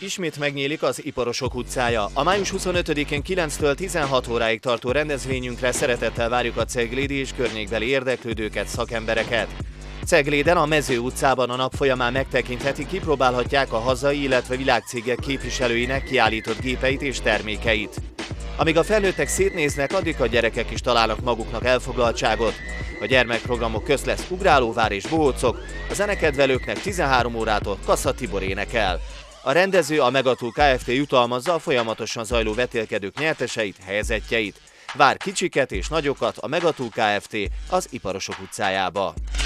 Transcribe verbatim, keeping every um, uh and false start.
Ismét megnyílik az Iparosok utcája. A május huszonötödikén kilenctől tizenhat óráig tartó rendezvényünkre szeretettel várjuk a ceglédi és környékbeli érdeklődőket, szakembereket. Cegléden, a Mező utcában a nap folyamán megtekinthetik, kipróbálhatják a hazai, illetve világcégek képviselőinek kiállított gépeit és termékeit. Amíg a felnőttek szétnéznek, addig a gyerekek is találnak maguknak elfoglaltságot. A gyermekprogramok közt lesz ugrálóvár és bohócok, a zenekedvelőknek tizenhárom órától Kassa Tibor énekel. A rendező, a Megatool Kft. Jutalmazza a folyamatosan zajló vetélkedők nyerteseit, helyezettjeit. Vár kicsiket és nagyokat a Megatool Kft. Az Iparosok utcájába.